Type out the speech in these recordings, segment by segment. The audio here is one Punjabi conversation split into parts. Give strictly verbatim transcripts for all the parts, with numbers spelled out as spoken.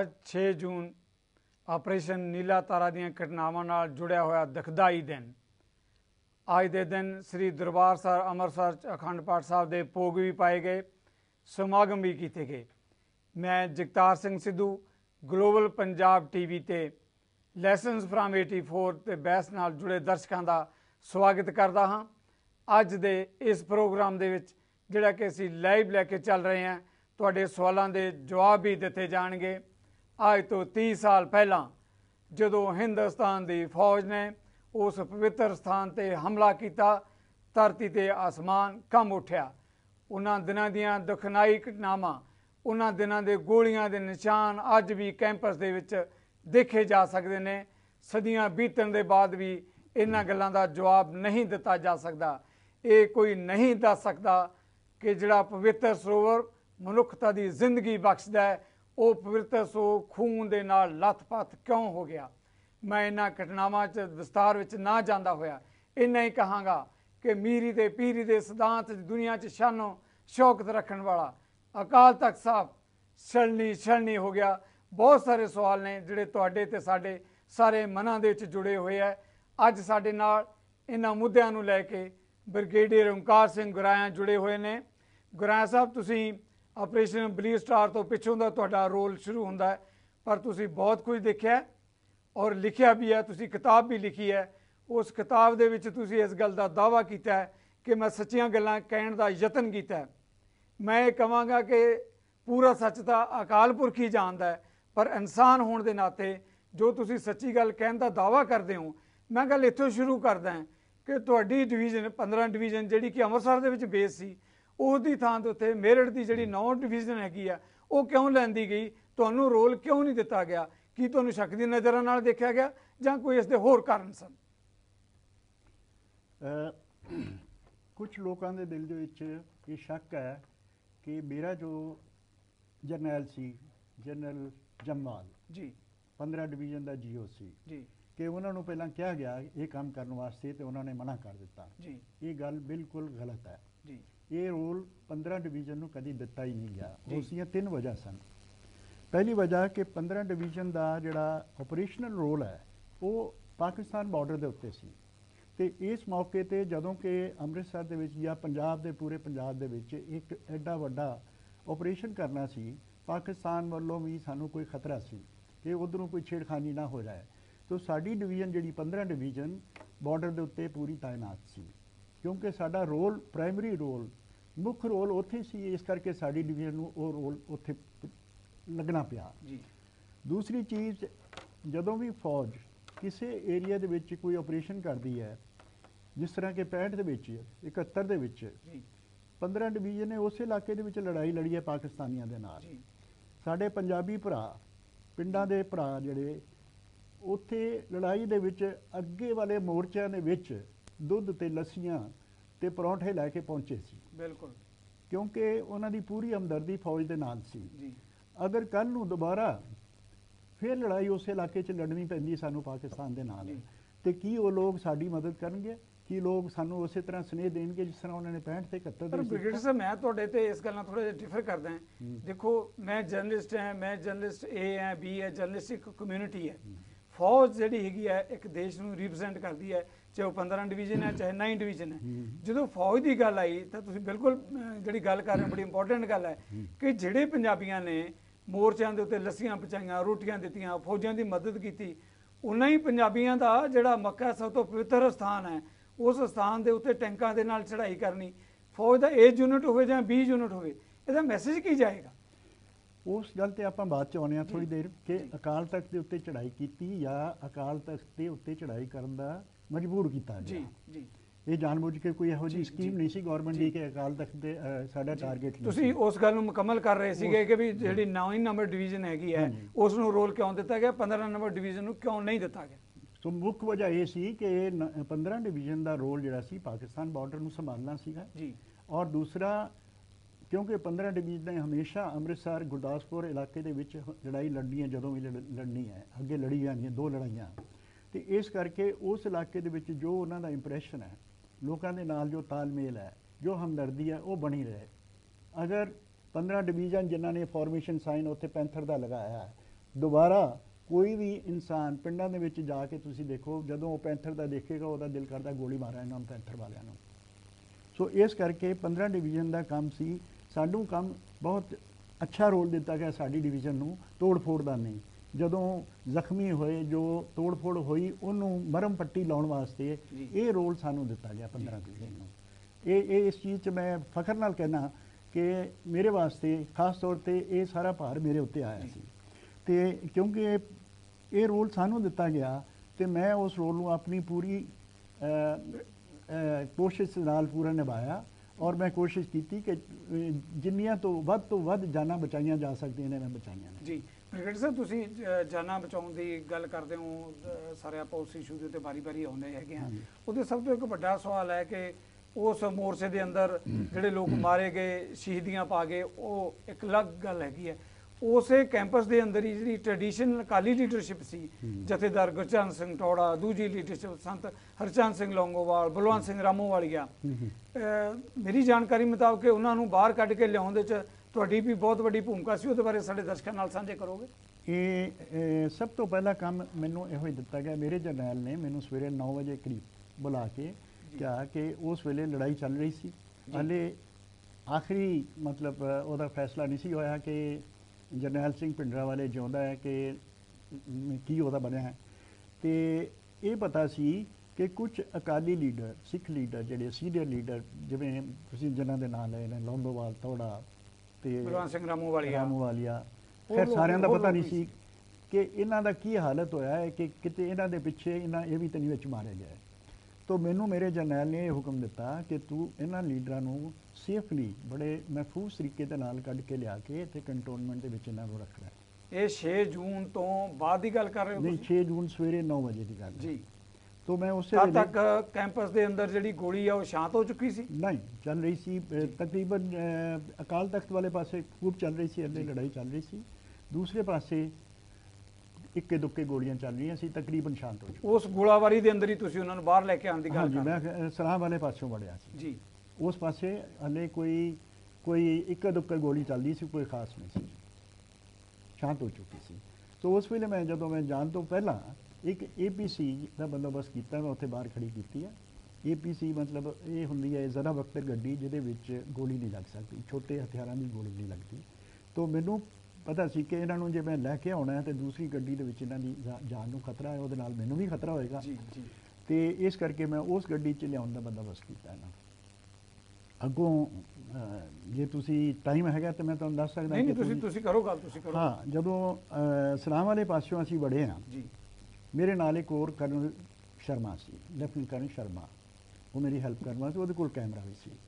ਅੱਜ ਛੇ ਜੂਨ ਆਪਰੇਸ਼ਨ ਨੀਲਾ ਤਾਰਾ ਦੀਆਂ ਘਟਨਾਵਾਂ ਨਾਲ ਜੁੜਿਆ ਹੋਇਆ ਦੁਖਦਾਈ ਦਿਨ। ਅੱਜ ਦੇ ਦਿਨ ਸ੍ਰੀ ਦਰਬਾਰ ਸਾਹਿਬ ਅੰਮ੍ਰਿਤਸਰ 'ਚ ਅਖੰਡ ਪਾਠ ਸਾਹਿਬ ਦੇ ਭੋਗ ਵੀ ਪਾਏ ਗਏ, ਸਮਾਗਮ ਵੀ ਕੀਤੇ ਗਏ। ਮੈਂ Jagtar Singh Sidhu global Punjab T V 'ਤੇ ਲੈਸਨਸ ਫਰਾਮ ਏਟੀ ਫੋਰ ਤੇ ਬਹਿਸ ਨਾਲ ਜੁੜੇ ਦਰਸ਼ਕਾਂ ਦਾ ਸਵਾਗਤ ਕਰਦਾ ਹਾਂ। ਅੱਜ ਦੇ ਇਸ ਪ੍ਰੋਗਰਾਮ ਦੇ ਵਿੱਚ ਜਿਹੜਾ ਕਿ ਅਸੀਂ ਲਾਈਵ ਲੈ ਕੇ ਚੱਲ ਰਹੇ ਹਾਂ, ਤੁਹਾਡੇ ਸਵਾਲਾਂ ਦੇ ਜਵਾਬ ਵੀ ਦਿੱਤੇ ਜਾਣਗੇ। ਅੱਜ ਤੋਂ तीस ਸਾਲ ਪਹਿਲਾਂ ਜਦੋਂ ਹਿੰਦੁਸਤਾਨ ਦੀ ਫੌਜ ਨੇ ਉਸ ਪਵਿੱਤਰ ਸਥਾਨ 'ਤੇ ਹਮਲਾ ਕੀਤਾ, ਧਰਤੀ 'ਤੇ ਆਸਮਾਨ ਕੰਬ ਉੱਠਿਆ। ਉਹਨਾਂ ਦਿਨਾਂ ਦੀਆਂ ਦੁਖਨਾਈ ਘਟਨਾਵਾਂ, ਉਹਨਾਂ ਦਿਨਾਂ ਦੇ ਗੋਲੀਆਂ ਦੇ ਨਿਸ਼ਾਨ ਅੱਜ ਵੀ ਕੈਂਪਸ ਦੇ ਵਿੱਚ ਦੇਖੇ ਜਾ ਸਕਦੇ ਨੇ। ਸਦੀਆਂ ਬੀਤਣ ਦੇ ਬਾਅਦ ਵੀ ਇਹਨਾਂ ਗੱਲਾਂ ਦਾ ਜਵਾਬ ਨਹੀਂ ਦਿੱਤਾ ਜਾ ਸਕਦਾ। ਇਹ ਕੋਈ ਨਹੀਂ ਦੱਸ ਸਕਦਾ ਕਿ ਜਿਹੜਾ ਪਵਿੱਤਰ ਸਰੋਵਰ ਮਨੁੱਖਤਾ ਦੀ ਜ਼ਿੰਦਗੀ ਬਖਸ਼ਦਾ ਹੈ, ਉਹ ਪਵਿੱਤਰ ਸਰੋਵਰ ਖੂਨ ਦੇ ਨਾਲ ਲੱਥ-ਪੱਥ ਕਿਉਂ ਹੋ ਗਿਆ। ਮੈਂ ਇਹਨਾਂ ਘਟਨਾਵਾਂ 'ਚ ਵਿਸਤਾਰ ਵਿੱਚ ਨਾ ਜਾਂਦਾ ਹੋਇਆ ਇੰਨਾ ਹੀ ਕਹਾਂਗਾ ਕਿ ਮੀਰੀ ਦੇ ਪੀਰੀ ਦੇ ਸਿਧਾਂਤ ਦੁਨੀਆ 'ਚ ਸ਼ਾਨੋ ਸ਼ੌਕਤ ਰੱਖਣ ਵਾਲਾ ਅਕਾਲ ਤਖਤ ਸਾਹਿਬ ਛਲਣੀ ਛਲਣੀ ਹੋ ਗਿਆ। ਬਹੁਤ ਸਾਰੇ ਸਵਾਲ ਨੇ ਜਿਹੜੇ ਤੁਹਾਡੇ ਤੇ ਸਾਡੇ ਸਾਰੇ ਮਨਾਂ ਦੇ ਵਿੱਚ ਜੁੜੇ ਹੋਏ ਹੈ। ਅੱਜ ਸਾਡੇ ਨਾਲ ਇਹਨਾਂ ਮੁੱਦਿਆਂ ਨੂੰ ਲੈ ਕੇ ਬ੍ਰਿਗੇਡੀਅਰ ਓਂਕਾਰ ਸਿੰਘ ਗੁਰਾਇਆ ਜੁੜੇ ਹੋਏ ਨੇ। ਗੁਰਾਇਆ ਸਾਹਿਬ, ਤੁਸੀਂ ਆਪਰੇਸ਼ਨ ਬਲੀਚ ਸਟਾਰ ਤੋਂ ਪਿੱਛੋਂ ਦਾ ਤੁਹਾਡਾ ਰੋਲ ਸ਼ੁਰੂ ਹੁੰਦਾ ਹੈ, ਪਰ ਤੁਸੀਂ ਬਹੁਤ ਕੁਝ ਦੇਖਿਆ ਔਰ ਲਿਖਿਆ ਵੀ ਹੈ, ਤੁਸੀਂ ਕਿਤਾਬ ਵੀ ਲਿਖੀ ਹੈ। ਉਸ ਕਿਤਾਬ ਦੇ ਵਿੱਚ ਤੁਸੀਂ ਇਸ ਗੱਲ ਦਾ ਦਾਅਵਾ ਕੀਤਾ ਹੈ ਕਿ ਮੈਂ ਸੱਚੀਆਂ ਗੱਲਾਂ ਕਹਿਣ ਦਾ ਯਤਨ ਕੀਤਾ ਹੈ। ਮੈਂ ਇਹ ਕਹਾਂਗਾ ਕਿ ਪੂਰਾ ਸੱਚ ਤਾਂ ਅਕਾਲ ਪੁਰਖ ਹੀ ਜਾਣਦਾ ਹੈ, ਪਰ ਇਨਸਾਨ ਹੋਣ ਦੇ ਨਾਤੇ ਜੋ ਤੁਸੀਂ ਸੱਚੀ ਗੱਲ ਕਹਿਣ ਦਾ ਦਾਅਵਾ ਕਰਦੇ ਹੋ, ਮੈਂ ਗੱਲ ਇੱਥੋਂ ਸ਼ੁਰੂ ਕਰਦਾ ਹਾਂ ਕਿ ਤੁਹਾਡੀ ਡਿਵੀਜ਼ਨ ਪੰਦਰਾਂ ਡਿਵੀਜ਼ਨ ਜਿਹੜੀ ਕਿ ਅੰਮ੍ਰਿਤਸਰ ਦੇ ਵਿੱਚ ਬੇਸ ਸੀ, ਉਹਦੀ ਥਾਂ ਦੇ ਉੱਤੇ ਮੇਰਠ ਦੀ ਜਿਹੜੀ ਨੌ ਡਿਵੀਜ਼ਨ ਹੈਗੀ ਆ, ਉਹ ਕਿਉਂ ਲੈਂਦੀ ਗਈ? ਤੁਹਾਨੂੰ ਰੋਲ ਕਿਉਂ ਨਹੀਂ ਦਿੱਤਾ ਗਿਆ? ਕੀ ਤੁਹਾਨੂੰ ਸ਼ੱਕ ਦੀ ਨਜ਼ਰਾਂ ਨਾਲ ਦੇਖਿਆ ਗਿਆ ਜਾਂ ਕੋਈ ਇਸ ਦੇ ਹੋਰ ਕਾਰਨ ਸਨ? ਕੁਝ ਲੋਕਾਂ ਦੇ ਦਿਲ ਦੇ ਵਿੱਚ ਇਹ ਸ਼ੱਕ ਹੈ ਕਿ ਮੇਰਾ ਜੋ ਜਰਨੈਲ ਸੀ, ਜਨਰਲ ਜੰਮਾਲ ਜੀ, ਪੰਦਰਾਂ ਡਿਵੀਜ਼ਨ ਦਾ ਜੀਓ ਸੀ ਜੀ, ਕਿ ਉਹਨਾਂ ਨੂੰ ਪਹਿਲਾਂ ਕਿਹਾ ਗਿਆ ਇਹ ਕੰਮ ਕਰਨ ਵਾਸਤੇ ਤੇ ਉਹਨਾਂ ਨੇ ਮਨਾ ਕਰ ਦਿੱਤਾ ਜੀ। ਇਹ ਗੱਲ ਬਿਲਕੁਲ ਗਲਤ ਹੈ ਜੀ। ਇਹ ਰੋਲ ਪੰਦਰਾਂ ਡਿਵੀਜ਼ਨ ਨੂੰ ਕਦੀ ਦਿੱਤਾ ਹੀ ਨਹੀਂ ਗਿਆ। ਉਸ ਦੀਆਂ ਤਿੰਨ ਵਜ੍ਹਾ ਸਨ। ਪਹਿਲੀ ਵਜ੍ਹਾ ਕਿ ਪੰਦਰਾਂ ਡਿਵੀਜ਼ਨ ਦਾ ਜਿਹੜਾ ਆਪਰੇਸ਼ਨਲ ਰੋਲ ਹੈ ਉਹ ਪਾਕਿਸਤਾਨ ਬਾਰਡਰ ਦੇ ਉੱਤੇ ਸੀ, ਤੇ ਇਸ ਮੌਕੇ ਤੇ ਜਦੋਂ ਕਿ ਅੰਮ੍ਰਿਤਸਰ ਦੇ ਵਿੱਚ ਜਾਂ ਪੰਜਾਬ ਦੇ ਪੂਰੇ ਪੰਜਾਬ ਦੇ ਵਿੱਚ ਇੱਕ ਐਡਾ ਵੱਡਾ ਆਪਰੇਸ਼ਨ ਕਰਨਾ ਸੀ, ਪਾਕਿਸਤਾਨ ਵੱਲੋਂ ਵੀ ਸਾਨੂੰ ਕੋਈ ਖਤਰਾ ਸੀ ਕਿ ਉੱਧਰੋਂ ਕੋਈ ਛੇੜਖਾਨੀ ਨਾ ਹੋ ਜਾਏ। तो साड़ी डिवीजन जी पंद्रह डिवीजन बॉर्डर के उत्ते पूरी तैनात सी, क्योंकि साडा रोल प्राइमरी रोल मुख्य रोल उत्थे सी, इस करके साड़ी डिवीजन नूं वो रोल उत्थे लगना पिया जी। दूसरी चीज़, जदों भी फौज किसी एरिया दे विच कोई ऑपरेशन करती है, जिस तरह के पैंठ दे विच इकहत्तर दे विच पंद्रह डिवीजन ने उस इलाके दे विच लड़ाई लड़ी है पाकिस्तानियों दे नाल। साडे पंजाबी भरा पिंडां दे भरा जिहड़े उत्थे लड़ाई दे विच अगे वाले मोर्चों के विच दुध ते लस्सियां ते परौंठे लैके पहुंचे सी। बिल्कुल, क्योंकि उन्हां दी पूरी हमदर्दी फौज दे नाल सी जी। अगर कल नूं दोबारा फिर लड़ाई उस इलाके च लड़नी पैंदी सानू पाकिस्तान दे नाल, ते की वो लोग साडी मदद करनगे? कि लोग सानू उस तरह स्नेह देंगे जिस तरह उन्होंने पैंठ ते इकहत्तर। पर ब्रिगेडियर साहब, मैं तुहाडे ते इस गल नाल थोड़ा जिहा डिफर करदा हां। देखो, मैं जर्नलिस्ट हां, मैं जर्नलिस्ट ए है बी है, जर्नलिस्ट एक कम्यूनिटी है। फौज जी हैगी है एक देश में रिप्रजेंट करती है, चाहे वह पंद्रह डिवीजन है चाहे नाइन डिवीजन है। जो फौज की गल आई तो तुसीं बिल्कुल जी गल कर रहे हो, बड़ी इंपॉर्टेंट गल है कि जिहड़े पंजाबियों ने मोर्चों के उत्ते लस्सियां पहुँचाइयां, रोटियां दित्तियां, फौजां की मदद की, उन्ना ही पंजाबियों का जिहड़ा मक्का सब तो पवित्र स्थान है, उस स्थान के उत्ते टैंकां दे नाल चढ़ाई करनी, फौज का ए यूनिट हो जां बी यूनिट हो, इसका मैसेज की जाएगा? उस गल ते आपां बाद च आउणे आ थोड़ी देर कि अकाल तख्त के उत्ते चढ़ाई की या अकाल तख्त के उत्ते चढ़ाई करन दा मजबूर किया जी जी। ये जानबूझ के कोई इहो जी स्कीम नहीं सी गवर्नमेंट दी कि अकाल तख्त दे साडा टारगेट नहीं। तुसीं उस गल नूं मुकम्मल कर रहे सीगे कि भी जिहड़ी नौ नंबर डिवीजन हैगी है उस नूं रोल क्यों दिता गया, पंद्रह नंबर डिवीजन नूं क्यों नहीं दिता गया? तो मुख्य वजह ये सी कि पंद्रह डिवीजन का रोल जिहड़ा सी पाकिस्तान बॉर्डर नूं संभालना सीगा जी, और दूसरा क्योंकि पंद्रह डिवीजन ने हमेशा अमृतसर गुरदासपुर इलाके दे विच लड़ाई लड़नी है, जदों भी लड़नी है, अगे लड़ी जानियां दो लड़ाइयां, तो इस करके उस इलाके दे विच जो उन्हां दा इंप्रैशन है, लोगों के नाल जो तालमेल है, जो हमदर्दी है, वो बनी रहे। अगर पंद्रह डिवीजन जिन्होंने फॉर्मेशन साइन उत्थे पैंथर का लगाया है, ਦੁਬਾਰਾ ਕੋਈ ਵੀ ਇਨਸਾਨ ਪਿੰਡਾਂ ਦੇ ਵਿੱਚ ਜਾ ਕੇ ਤੁਸੀਂ ਦੇਖੋ, ਜਦੋਂ ਉਹ ਪੈਂਥਰ ਦਾ ਦੇਖੇਗਾ ਉਹਦਾ ਦਿਲ ਕਰਦਾ ਗੋਲੀ ਮਾਰਾਂ ਇਹਨਾਂ ਨੂੰ, ਪੈਂਥਰ ਵਾਲਿਆਂ ਨੂੰ। ਸੋ ਇਸ ਕਰਕੇ ਪੰਦਰਾਂ ਡਿਵੀਜ਼ਨ ਦਾ ਕੰਮ ਸੀ। ਸਾਨੂੰ ਕੰਮ ਬਹੁਤ ਅੱਛਾ ਰੋਲ ਦਿੱਤਾ ਗਿਆ ਸਾਡੀ ਡਿਵੀਜ਼ਨ ਨੂੰ, ਤੋੜ ਫੋੜ ਦਾ ਨਹੀਂ। ਜਦੋਂ ਜ਼ਖਮੀ ਹੋਏ, ਜੋ ਤੋੜ ਫੋੜ ਹੋਈ, ਉਹਨੂੰ ਮਰਮ ਪੱਟੀ ਲਾਉਣ ਵਾਸਤੇ ਇਹ ਰੋਲ ਸਾਨੂੰ ਦਿੱਤਾ ਗਿਆ ਪੰਦਰਾਂ ਡਿਵੀਜ਼ਨ ਨੂੰ। ਇਹ ਇਹ ਇਸ ਚੀਜ਼ 'ਚ ਮੈਂ ਫਖਰ ਨਾਲ ਕਹਿਣਾ ਕਿ ਮੇਰੇ ਵਾਸਤੇ ਖਾਸ ਤੌਰ 'ਤੇ ਇਹ ਸਾਰਾ ਭਾਰ ਮੇਰੇ ਉੱਤੇ ਆਇਆ ਸੀ। ਅਤੇ ਕਿਉਂਕਿ ਇਹ ਇਹ ਰੋਲ ਸਾਨੂੰ ਦਿੱਤਾ ਗਿਆ ਅਤੇ ਮੈਂ ਉਸ ਰੋਲ ਨੂੰ ਆਪਣੀ ਪੂਰੀ ਕੋਸ਼ਿਸ਼ ਨਾਲ ਪੂਰਾ ਨਿਭਾਇਆ। ਔਰ ਮੈਂ ਕੋਸ਼ਿਸ਼ ਕੀਤੀ ਕਿ ਜਿੰਨੀਆਂ ਤੋਂ ਵੱਧ ਤੋਂ ਵੱਧ ਜਾਨਾਂ ਬਚਾਈਆਂ ਜਾ ਸਕਦੀਆਂ ਨੇ, ਮੈਂ ਬਚਾਈਆਂ ਨੇ। ਜੀ ਬ੍ਰਿਗੇਡੀਅਰ ਸਾਹਿਬ, ਤੁਸੀਂ ਜਾਨਾਂ ਬਚਾਉਣ ਦੀ ਗੱਲ ਕਰਦੇ ਹੋ, ਸਾਰੇ ਆਪਾਂ ਉਸ ਇਸ਼ੂ ਦੇ ਉੱਤੇ ਵਾਰੀ ਵਾਰੀ ਆਉਂਦੇ ਹੈਗੇ ਹਾਂ। ਉਹਦੇ ਸਭ ਤੋਂ ਇੱਕ ਵੱਡਾ ਸਵਾਲ ਹੈ ਕਿ ਉਸ ਮੋਰਚੇ ਦੇ ਅੰਦਰ ਜਿਹੜੇ ਲੋਕ ਮਾਰੇ ਗਏ, ਸ਼ਹੀਦੀਆਂ ਪਾ ਗਏ, ਉਹ ਇੱਕ ਅਲੱਗ ਗੱਲ ਹੈਗੀ ਹੈ। ਉਸੇ ਕੈਂਪਸ ਦੇ ਅੰਦਰ ਹੀ ਜਿਹੜੀ ਟ੍ਰੈਡੀਸ਼ਨਲ ਅਕਾਲੀ ਲੀਡਰਸ਼ਿਪ ਸੀ, ਜਥੇਦਾਰ ਗੁਰਚਰਨ ਸਿੰਘ ਟੌੜਾ, ਦੂਜੀ ਲੀਡਰਸ਼ਿਪ ਸੰਤ ਹਰਚੰਦ ਸਿੰਘ ਲੌਂਗੋਵਾਲ, ਬਲਵੰਤ ਸਿੰਘ ਰਾਮੋਵਾਲੀਆ, ਮੇਰੀ ਜਾਣਕਾਰੀ ਮੁਤਾਬਕ ਉਹਨਾਂ ਨੂੰ ਬਾਹਰ ਕੱਢ ਕੇ ਲਿਆਉਣ ਦੇ 'ਚ ਤੁਹਾਡੀ ਵੀ ਬਹੁਤ ਵੱਡੀ ਭੂਮਿਕਾ ਸੀ। ਉਹਦੇ ਬਾਰੇ ਸਾਡੇ ਦਰਸ਼ਕਾਂ ਨਾਲ ਸਾਂਝੇ ਕਰੋਗੇ? ਇਹ ਸਭ ਤੋਂ ਪਹਿਲਾ ਕੰਮ ਮੈਨੂੰ ਇਹੋ ਹੀ ਦਿੱਤਾ ਗਿਆ। ਮੇਰੇ ਜਰਨੈਲ ਨੇ ਮੈਨੂੰ ਸਵੇਰੇ ਨੌ ਵਜੇ ਕਰੀਬ ਬੁਲਾ ਕੇ ਕਿਹਾ ਕਿ ਉਸ ਵੇਲੇ ਲੜਾਈ ਚੱਲ ਰਹੀ ਸੀ, ਹਾਲੇ ਆਖਰੀ ਮਤਲਬ ਉਹਦਾ ਫੈਸਲਾ ਨਹੀਂ ਸੀ ਹੋਇਆ ਕਿ ਜਰਨੈਲ ਸਿੰਘ ਭਿੰਡਰਾਂਵਾਲੇ ਜਿਉਂਦਾ ਹੈ ਕਿ ਕੀ ਉਹਦਾ ਬਣਿਆ ਹੈ। ਅਤੇ ਇਹ ਪਤਾ ਸੀ ਕਿ ਕੁਝ ਅਕਾਲੀ ਲੀਡਰ, ਸਿੱਖ ਲੀਡਰ, ਜਿਹੜੇ ਸੀਨੀਅਰ ਲੀਡਰ, ਜਿਵੇਂ ਤੁਸੀਂ ਜਿਨ੍ਹਾਂ ਦੇ ਨਾਂ ਲਏ ਨੇ, ਲੌਂਗੋਵਾਲ, ਟੌੜਾ ਅਤੇ ਬਲਵੰਤ ਸਿੰਘ ਰਾਮੋਵਾਲੀਆ ਰਾਮੋਵਾਲੀਆ ਖੈਰ ਸਾਰਿਆਂ ਦਾ ਪਤਾ ਨਹੀਂ ਸੀ ਕਿ ਇਹਨਾਂ ਦਾ ਕੀ ਹਾਲਤ ਹੋਇਆ ਹੈ, ਕਿ ਕਿਤੇ ਇਹਨਾਂ ਦੇ ਪਿੱਛੇ ਇਹਨਾਂ ਇਹ ਵੀ ਤਾਂ ਨਹੀਂ ਵਿੱਚ ਮਾਰਿਆ ਗਿਆ। ਤੋ ਮੈਨੂੰ ਮੇਰੇ ਜਰਨੈਲ ਨੇ ਇਹ ਹੁਕਮ ਦਿੱਤਾ ਕਿ ਤੂੰ ਇਹਨਾਂ ਲੀਡਰਾਂ ਨੂੰ ਸੇਫਲੀ, ਬੜੇ ਮਹਿਫੂਜ਼ ਤਰੀਕੇ ਦੇ ਨਾਲ ਕੱਢ ਕੇ ਲਿਆ ਕੇ ਇੱਥੇ ਕੰਟੋਨਮੈਂਟ ਦੇ ਵਿੱਚ ਇਹਨਾਂ ਨੂੰ ਰੱਖਣਾ। ਇਹ ਛੇ ਜੂਨ ਤੋਂ ਬਾਅਦ ਦੀ ਗੱਲ ਕਰ ਰਹੇ ਹੋ? ਨਹੀਂ, ਛੇ ਜੂਨ ਸਵੇਰੇ ਨੌ ਵਜੇ ਦੀ ਗੱਲ ਜੀ। ਤੋ ਮੈਂ ਉਸੇ ਤਦ ਤੱਕ ਕੈਂਪਸ ਦੇ ਅੰਦਰ ਜਿਹੜੀ ਗੋਲੀ ਆ ਉਹ ਸ਼ਾਂਤ ਹੋ ਚੁੱਕੀ ਸੀ? ਨਹੀਂ, ਚੱਲ ਰਹੀ ਸੀ ਤਕਰੀਬਨ ਅਕਾਲ ਤਖਤ ਵਾਲੇ ਪਾਸੇ ਖੂਬ ਚੱਲ ਰਹੀ ਸੀ, ਅੱਲੇ ਲੜਾਈ ਚੱਲ ਰਹੀ ਸੀ। ਦੂਸਰੇ ਪਾਸੇ ਇੱਕੇ ਦੁੱਕੇ ਗੋਲੀਆਂ ਚੱਲ ਰਹੀਆਂ ਸੀ, ਤਕਰੀਬਨ ਸ਼ਾਂਤ ਹੋ ਚੁੱਕੀ। ਉਸ ਗੋਲਾਬਾਰੀ ਦੇ ਅੰਦਰ ਹੀ ਤੁਸੀਂ ਉਹਨਾਂ ਨੂੰ ਬਾਹਰ ਲੈ ਕੇ ਆਉਣ ਦੀ ਗੱਲ ਕਰ? ਹਾਂਜੀ, ਮੈਂ ਸਲਾਹ ਵਾਲੇ ਪਾਸਿਓਂ ਵੜਿਆ ਸੀ ਜੀ। ਉਸ ਪਾਸੇ ਹਲੇ ਕੋਈ ਕੋਈ ਇੱਕੇ ਦੁੱਕੇ ਗੋਲੀ ਚੱਲਦੀ ਸੀ, ਕੋਈ ਖਾਸ ਨਹੀਂ ਸੀ, ਸ਼ਾਂਤ ਹੋ ਚੁੱਕੀ ਸੀ। ਸੋ ਉਸ ਵੇਲੇ ਮੈਂ ਜਦੋਂ ਮੈਂ ਜਾਣ ਤੋਂ ਪਹਿਲਾਂ ਇੱਕ ਏ ਪੀ ਸੀ ਦਾ ਬੰਦੋਬਸਤ ਕੀਤਾ, ਮੈਂ ਉੱਥੇ ਬਾਹਰ ਖੜੀ ਕੀਤੀ ਹੈ। ਏ ਪੀ ਸੀ ਮਤਲਬ ਇਹ ਹੁੰਦੀ ਹੈ ਜ਼ਰਾ ਵਕਤ ਗੱਡੀ ਜਿਹਦੇ ਵਿੱਚ ਗੋਲੀ ਨਹੀਂ ਲੱਗ ਸਕਦੀ, ਛੋਟੇ ਹਥਿਆਰਾਂ ਦੀ ਗੋਲੀ ਨਹੀਂ ਲੱਗਦੀ। ਤੋ ਮੈਨੂੰ ਪਤਾ ਸੀ ਕਿ ਇਹਨਾਂ ਨੂੰ ਜੇ ਮੈਂ ਲੈ ਕੇ ਆਉਣਾ ਹੈ ਤਾਂ ਦੂਸਰੀ ਗੱਡੀ ਦੇ ਵਿੱਚ ਇਹਨਾਂ ਦੀ ਜਾਨ ਨੂੰ ਖਤਰਾ ਹੈ, ਉਹਦੇ ਨਾਲ ਮੈਨੂੰ ਵੀ ਖਤਰਾ ਹੋਏਗਾ। ਜੀ ਜੀ। ਅਤੇ ਇਸ ਕਰਕੇ ਮੈਂ ਉਸ ਗੱਡੀ 'ਚ ਲਿਆਉਣ ਦਾ ਬੰਦੋਬਸਤ ਕੀਤਾ ਇਹਨਾਂ ਨੂੰ। ਅੱਗੋਂ ਜੇ ਤੁਸੀਂ ਟਾਈਮ ਹੈਗਾ ਤਾਂ ਮੈਂ ਤੁਹਾਨੂੰ ਦੱਸ ਸਕਦਾ। ਨਹੀਂ, ਤੁਸੀਂ ਤੁਸੀਂ ਕਰੋ ਗੱਲ, ਤੁਸੀਂ ਕਰੋ। ਹਾਂ, ਜਦੋਂ ਸਲਾਮ ਵਾਲੇ ਪਾਸਿਓਂ ਅਸੀਂ ਵੜੇ ਹਾਂ ਜੀ, ਮੇਰੇ ਨਾਲ ਇੱਕ ਹੋਰ ਕਰਨਲ ਸ਼ਰਮਾ ਸੀ, ਲੈਫਟੀਨੈਂਟ ਕਰਨਲ ਸ਼ਰਮਾ, ਉਹ ਮੇਰੀ ਹੈਲਪ ਕਰਨ ਵਾਸਤੇ, ਉਹਦੇ ਕੋਲ ਕੈਮਰਾ ਵੀ ਸੀ।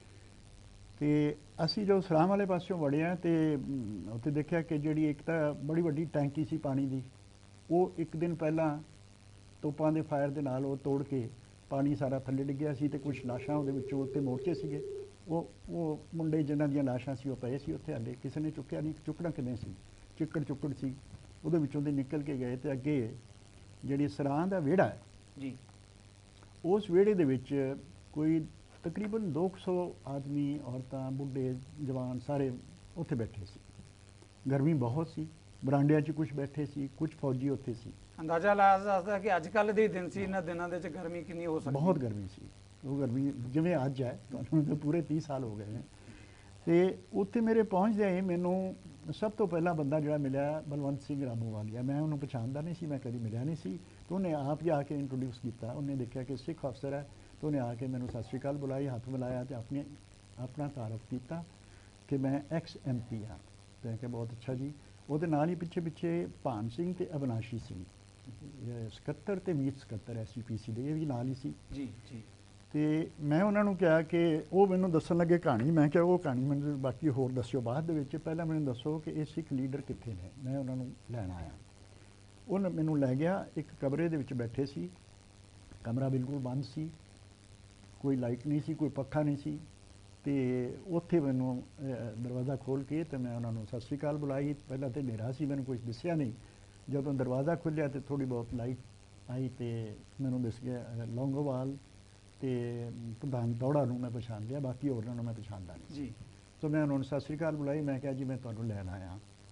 ਅਤੇ ਅਸੀਂ ਜੋ ਸਲਾਮ ਵਾਲੇ ਪਾਸਿਓਂ ਵੜੇ ਹਾਂ ਅਤੇ ਉੱਥੇ ਦੇਖਿਆ ਕਿ ਜਿਹੜੀ ਇੱਕ ਤਾਂ ਬੜੀ ਵੱਡੀ ਟੈਂਕੀ ਸੀ ਪਾਣੀ ਦੀ, ਉਹ ਇੱਕ ਦਿਨ ਪਹਿਲਾਂ ਤੋਪਾਂ ਦੇ ਫਾਇਰ ਦੇ ਨਾਲ ਉਹ ਤੋੜ ਕੇ ਪਾਣੀ ਸਾਰਾ ਥੱਲੇ ਡਿੱਗਿਆ ਸੀ ਅਤੇ ਕੁਛ ਲਾਸ਼ਾਂ ਉਹਦੇ ਵਿੱਚੋਂ ਉੱਤੇ ਮੋਰਚੇ ਸੀਗੇ, ਉਹ ਉਹ ਮੁੰਡੇ ਜਿਨ੍ਹਾਂ ਦੀਆਂ ਲਾਸ਼ਾਂ ਸੀ ਉਹ ਪਏ ਸੀ ਉੱਥੇ, ਹਾਲੇ ਕਿਸੇ ਨੇ ਚੁੱਕਿਆ ਨਹੀਂ। ਚੁੱਕਣਾ ਕਿੰਨੇ ਸੀ, ਚਿੱਕੜ ਚੁੱਕੜ ਸੀ, ਉਹਦੇ ਵਿੱਚੋਂ ਦੇ ਨਿਕਲ ਕੇ ਗਏ। ਅਤੇ ਅੱਗੇ ਜਿਹੜੀ ਸਰਾਂ ਦਾ ਵਿਹੜਾ ਹੈ ਜੀ, ਉਸ ਵਿਹੜੇ ਦੇ ਵਿੱਚ ਕੋਈ ਤਕਰੀਬਨ ਦੋ ਕੁ ਸੌ ਆਦਮੀ, ਔਰਤਾਂ, ਬੁੱਢੇ, ਜਵਾਨ ਸਾਰੇ ਉੱਥੇ ਬੈਠੇ ਸੀ। ਗਰਮੀ ਬਹੁਤ ਸੀ, ਬਰਾਂਡਿਆਂ 'ਚ ਕੁਛ ਬੈਠੇ ਸੀ, ਕੁਛ ਫੌਜੀ ਉੱਥੇ ਸੀ। ਅੰਦਾਜ਼ਾ ਲਾਇਆ ਜਾ ਸਕਦਾ ਕਿ ਅੱਜ ਕੱਲ੍ਹ ਦੇ ਦਿਨ ਸੀ, ਇਹਨਾਂ ਦਿਨਾਂ ਦੇ ਵਿੱਚ ਗਰਮੀ ਕਿੰਨੀ ਹੋ ਸਕਦੀ? ਬਹੁਤ ਗਰਮੀ ਸੀ। ਉਹ ਗਰਮੀ ਜਿਵੇਂ ਅੱਜ ਹੈ, ਤੁਹਾਨੂੰ ਤਾਂ ਪੂਰੇ ਤੀਹ ਸਾਲ ਹੋ ਗਏ ਨੇ। ਅਤੇ ਉੱਥੇ ਮੇਰੇ ਪਹੁੰਚਦੇ ਮੈਨੂੰ ਸਭ ਤੋਂ ਪਹਿਲਾ ਬੰਦਾ ਜਿਹੜਾ ਮਿਲਿਆ ਬਲਵੰਤ ਸਿੰਘ ਰਾਮੋਵਾਲੀਆ। ਮੈਂ ਉਹਨੂੰ ਪਛਾਣਦਾ ਨਹੀਂ ਸੀ, ਮੈਂ ਕਦੀ ਮਿਲਿਆ ਨਹੀਂ ਸੀ। ਅਤੇ ਉਹਨੇ ਆਪ ਹੀ ਆ ਕੇ ਇੰਟਰੋਡਿਊਸ ਕੀਤਾ। ਉਹਨੇ ਦੇਖਿਆ ਕਿ ਸਿੱਖ ਅਫਸਰ ਹੈ, ਅਤੇ ਉਹਨੇ ਆ ਕੇ ਮੈਨੂੰ ਸਤਿ ਸ਼੍ਰੀ ਅਕਾਲ ਬੁਲਾਈ, ਹੱਥ ਮਿਲਾਇਆ ਅਤੇ ਆਪਣੀ ਆਪਣਾ ਤਾਰਫ ਕੀਤਾ ਕਿ ਮੈਂ ਐਕਸ ਐਮ ਪੀ ਹਾਂ। ਅਤੇ ਮੈਂ ਕਿਹਾ ਬਹੁਤ ਅੱਛਾ ਜੀ। ਉਹਦੇ ਨਾਲ ਹੀ ਪਿੱਛੇ ਪਿੱਛੇ ਭਾਨ ਸਿੰਘ ਅਤੇ ਅਵਿਨਾਸ਼ੀ ਸਿੰਘ, ਸਕੱਤਰ ਅਤੇ ਮੀਤ ਸਕੱਤਰ ਐਸ ਸੀ ਪੀ ਸੀ ਦੇ, ਇਹ ਵੀ ਨਾਲ ਹੀ ਸੀ ਜੀ ਜੀ। ਅਤੇ ਮੈਂ ਉਹਨਾਂ ਨੂੰ ਕਿਹਾ ਕਿ ਉਹ ਮੈਨੂੰ ਦੱਸਣ ਲੱਗੇ ਕਹਾਣੀ। ਮੈਂ ਕਿਹਾ ਉਹ ਕਹਾਣੀ ਮੈਨੂੰ ਬਾਕੀ ਹੋਰ ਦੱਸਿਓ ਬਾਅਦ ਦੇ ਵਿੱਚ, ਪਹਿਲਾਂ ਮੈਨੂੰ ਦੱਸੋ ਕਿ ਇਹ ਸਿੱਖ ਲੀਡਰ ਕਿੱਥੇ ਨੇ। ਮੈਂ ਉਹਨਾਂ ਨੂੰ ਲੈਣ ਆਇਆ। ਉਹਨੇ ਮੈਨੂੰ ਲੈ ਗਿਆ, ਇੱਕ ਕਮਰੇ ਦੇ ਵਿੱਚ ਬੈਠੇ ਸੀ, ਕਮਰਾ ਬਿਲਕੁਲ ਬੰਦ ਸੀ, ਕੋਈ ਲਾਈਟ ਨਹੀਂ ਸੀ, ਕੋਈ ਪੱਖਾ ਨਹੀਂ ਸੀ। ਅਤੇ ਉੱਥੇ ਮੈਨੂੰ ਦਰਵਾਜ਼ਾ ਖੋਲ੍ਹ ਕੇ ਅਤੇ ਮੈਂ ਉਹਨਾਂ ਨੂੰ ਸਤਿ ਸ਼੍ਰੀ ਅਕਾਲ ਬੁਲਾਈ। ਪਹਿਲਾਂ ਤਾਂ ਹਨੇਰਾ ਸੀ, ਮੈਨੂੰ ਕੁਛ ਦਿਸਿਆ ਨਹੀਂ। ਜਦੋਂ ਦਰਵਾਜ਼ਾ ਖੁੱਲ੍ਹਿਆ ਅਤੇ ਥੋੜ੍ਹੀ ਬਹੁਤ ਲਾਈਟ ਆਈ ਅਤੇ ਮੈਨੂੰ ਦਿਸ ਗਿਆ ਲੌਂਗੋਵਾਲ ਅਤੇ ਪ੍ਰਧਾਨ ਟੌੜਾ ਨੂੰ ਮੈਂ ਪਛਾਣ ਲਿਆ, ਬਾਕੀ ਹੋਰਾਂ ਨੂੰ ਮੈਂ ਪਛਾਣਦਾ ਨਹੀਂ ਜੀ। ਤਾਂ ਮੈਂ ਉਹਨਾਂ ਨੂੰ ਸਤਿ ਸ਼੍ਰੀ ਅਕਾਲ ਬੁਲਾਈ। ਮੈਂ ਕਿਹਾ ਜੀ ਮੈਂ ਤੁਹਾਨੂੰ ਲੈਣ ਆਇਆ।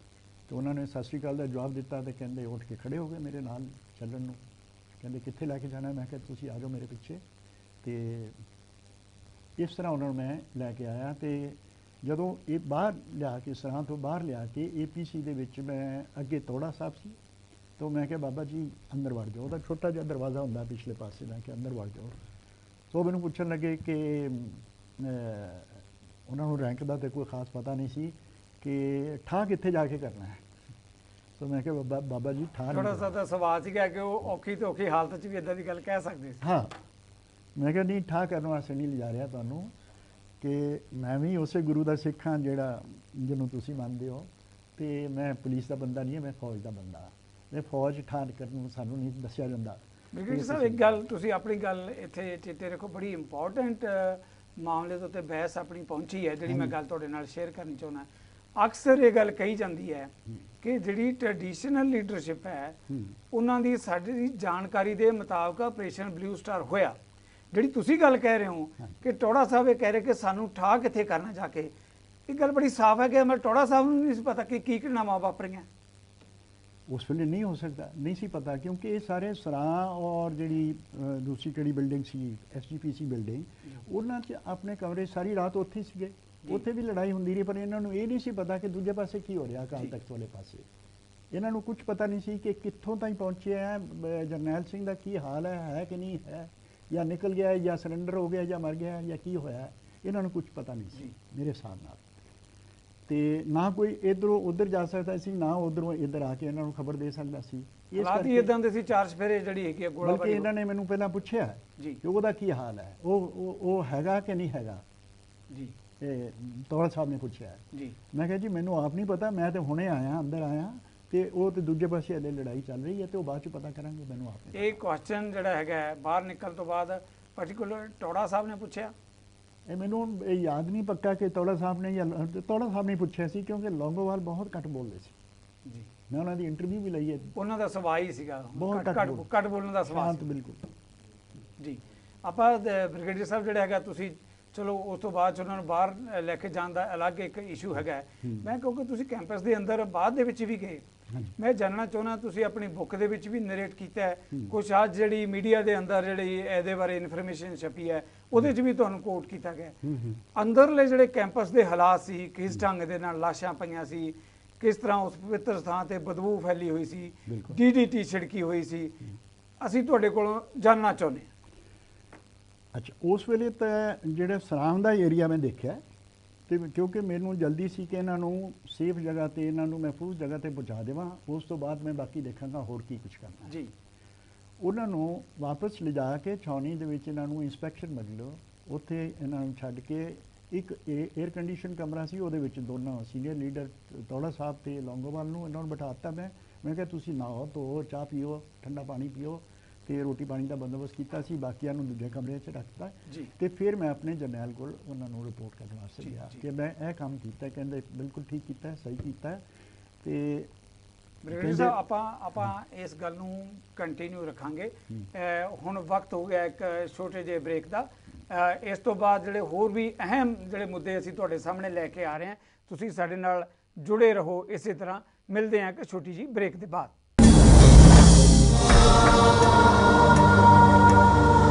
तो उन्होंने सत श्री अकाल का जवाब दिता तो कहते उठ के खड़े हो गए मेरे नाल चलण नूं। कहते कित्थे लैके जाना? मैं कहा तुसीं आ जाओ मेरे पिछे। तो इस तरह उन्होंने मैं लैके आया। तो जदों ये बाहर लिया के सरां तो बाहर लिया के ए पी सी दे विच मैं अगे तोड़ा साहब सी। तो मैं क्या बाबा जी अंदर वड़ जाओ, वह छोटा जिहा दरवाज़ा होंदा पिछले पासे, मैं क्या अंदर वड़ जाओ। तो मैनूं पुछण लगे कि उन्होंने रैंक का तो कोई खास पता नहीं सी कि ठा कित्थे जाके करना है। तो मैं क्या बाबा बाबा जी ठा थोड़ा सा तो सवाल सी कि वो औखी तो औखी हालत च भी इदां दी गल कह सकदे सी। हाँ, मैं क्या नहीं ठा करने वास्ते नहीं लिजा रहा तुहानूं कि मैं भी उस गुरु का सिख हाँ जिहड़ा जिन्हों तुसीं मनदे हो। तो मैं पुलिस का बंदा नहीं है, मैं फौज का बंदा। मैं फौज ठा करन सानूं नहीं दस्सिया जांदा। ब्रिगेडियर साहब एक गल तुसीं अपनी गल इत्थे चेते रखो, बड़ी इंपॉर्टेंट मामले के उत्ते बहस अपनी पहुंची है जिहड़ी मैं गल तुहाडे नाल शेयर करनी चाहुंदा। अक्सर ये गल कही जाती है कि जिहड़ी ट्रैडिशनल लीडरशिप है उन्हां दी साडी जानकारी के मुताबिक ऑपरेशन ब्लू स्टार होया। जिहड़ी तुसीं गल कह रहे हो कि टोड़ा साहब ये कह रहे कि सानू ठा कित्थे करना जाके, ये गल बड़ी साफ है कि मैं टोड़ा साहब नूं नहीं पता कि की घटनावां वापरियां। उस वेले नहीं हो सकता, नहीं सी पता, क्योंकि ये सारे सरां और जी दूसरी कड़ी building C S G P C building उन्हां च अपने कमरे सारी रात उत्थे सीगे। उत्थे भी लड़ाई हुंदी रही, पर इन्हां नूं ये नहीं सी पता कि दूजे पासे की हो रहा अकाल तख्त वाले पासे। इन्हां नूं कुछ पता नहीं सी कि कित्थों ताईं पहुंचे हैं, जरनैल सिंह दा की हाल है है कि नहीं है, या निकल गया है या सरेंडर हो गया या मर गया या की होया, इन्हां नूं कुछ पता नहीं सी मेरे हिसाब नाल। ते ना कोई इधरों उधर जा सकता सी, ना उधरों इधर आके इन्हां नूं खबर दे सकदा सी। इस करके इदां दे सी चार चफेरे जिहड़ी हैगी है गोला बल्कि इन्हां ने मैनूं पहलां पुछया कि ਉਹਦਾ ਕੀ हाल है, ਉਹ ਉਹ हैगा कि नहीं हैगा जी। तौड़ा साहब ने पूछा जी। मैं कहा जी मैनू आप नहीं पता, मैं तो हुणे आया अंदर आया तो वो तो दूजे पासे हले लड़ाई चल रही है, तो बाद च पता करांगे। मैनू आप ये क्वेश्चन जिहड़ा हैगा बाहर निकल तो बाद पर्टिकुलर टोड़ा साहब ने पूछा? ये मैनू याद नहीं पक्का कि तौड़ा साहब ने या तौड़ा साहब ने पूछा सी, क्योंकि लौंगोवाल बहुत घट बोलते सी जी। मैं उन्होंने इंटरव्यू भी लई है, उन्हों का सुभाव ही सीगा बहुत घट घट बोलने का सुभाव। बिल्कुल जी। ਆਪਾਂ ब्रिगेडियर साहब ਜਿਹੜਾ ਹੈਗਾ ਤੁਸੀਂ ਚਲੋ ਉਸ ਤੋਂ ਬਾਅਦ ਉਹਨਾਂ ਨੂੰ ਬਾਹਰ ਲੈ ਕੇ ਜਾਣ ਦਾ ਅਲੱਗ ਇੱਕ ਇਸ਼ੂ ਹੈਗਾ। ਮੈਂ ਕਿਉਂਕਿ ਤੁਸੀਂ ਕੈਂਪਸ ਦੇ ਅੰਦਰ ਬਾਅਦ ਦੇ ਵਿੱਚ ਵੀ ਗਏ, ਮੈਂ ਜਾਣਨਾ ਚਾਹੁੰਦਾ ਤੁਸੀਂ ਆਪਣੀ ਬੁੱਕ ਦੇ ਵਿੱਚ ਵੀ ਨਰੇਟ ਕੀਤਾ ਹੈ ਕੁਛ ਅੱਜ ਜਿਹੜੀ ਮੀਡੀਆ ਦੇ ਅੰਦਰ ਜਿਹੜੀ ਇਹਦੇ ਬਾਰੇ ਇਨਫੋਰਮੇਸ਼ਨ ਛਪੀ ਹੈ ਉਹਦੇ 'ਚ ਵੀ ਤੁਹਾਨੂੰ ਕੋਟ ਕੀਤਾ ਗਿਆ। ਅੰਦਰਲੇ ਜਿਹੜੇ ਕੈਂਪਸ ਦੇ ਹਾਲਾਤ ਸੀ, ਕਿਸ ਢੰਗ ਦੇ ਨਾਲ ਲਾਸ਼ਾਂ ਪਈਆਂ ਸੀ, किस तरह उस पवित्र स्थान से बदबू फैली हुई सी, डी डी टी छिड़की हुई सी, असीं तुहाडे कोलों जानना चाहुंदे। अच्छा, उस वेले तो जिहड़ा सराम का एरिया मैं देखा, तो क्योंकि मैनू जल्दी सी कि इन्हां नूं सेफ जगह ते इन्हां नूं महफूज जगह ते पहुँचा देवां, उस तो बाद मैं बाकी देखांगा होर की कुछ करना जी। उन्हां नूं वापस लिजा के छावनी दे विच इन्हां नूं इंस्पैक्शन मिलो, उत्थे इन्हां नूं छड्ड के एक एयर कंडीशन कमरा सी, ਉਹਦੇ ਵਿੱਚ ਦੋਨਾਂ ਸੀਨੀਅਰ ਲੀਡਰ ਤੌੜਾ ਸਾਹਿਬ ਤੇ ਲੌਂਗੋਵਾਲ ਨੂੰ ਇਹਨਾਂ ਨੂੰ ਬਿਠਾਤਾ। ਮੈਂ ਮੈਂ ਕਿਹਾ ਤੁਸੀਂ ਨਹਾਓ ਧੋ ਚਾਹ ਪੀਓ ਠੰਡਾ ਪਾਣੀ ਪੀਓ ਤੇ ਰੋਟੀ ਪਾਣੀ ਦਾ ਬੰਦੋਬਸਤ ਕੀਤਾ ਸੀ, ਬਾਕੀਆਂ ਨੂੰ ਦੂਜੇ ਕਮਰੇ 'ਚ ਰੱਖਤਾ ਤੇ ਫਿਰ ਮੈਂ ਆਪਣੇ ਜਰਨੈਲ ਕੋਲ ਉਹਨਾਂ ਨੂੰ ਰਿਪੋਰਟ ਕਰਨ ਵਾਸਤੇ ਗਿਆ ਕਿ ਮੈਂ ਇਹ ਕੰਮ ਕੀਤਾ। ਕਹਿੰਦੇ ਬਿਲਕੁਲ ਠੀਕ ਕੀਤਾ, ਸਹੀ ਕੀਤਾ। ਤੇ ब्रिगेडियर साहब ਆਪਾਂ ਆਪਾਂ ਇਸ ਗੱਲ ਨੂੰ ਕੰਟੀਨਿਊ ਰੱਖਾਂਗੇ। ਹੁਣ ਵਕਤ ਹੋ ਗਿਆ ਇੱਕ ਛੋਟੇ ਜਿਹੇ ਬ੍ਰੇਕ ਦਾ। ਇਸ ਤੋਂ ਬਾਅਦ ਜਿਹੜੇ ਹੋਰ ਵੀ ਅਹਿਮ ਜਿਹੜੇ ਮੁੱਦੇ ਅਸੀਂ ਤੁਹਾਡੇ ਸਾਹਮਣੇ ਲੈ ਕੇ ਆ ਰਹੇ ਹਾਂ, ਤੁਸੀਂ ਸਾਡੇ ਨਾਲ ਜੁੜੇ ਰਹੋ। ਇਸੇ ਤਰ੍ਹਾਂ ਮਿਲਦੇ ਹਾਂ ਇੱਕ ਛੋਟੀ ਜਿਹੀ ਬ੍ਰੇਕ ਦੇ ਬਾਅਦ।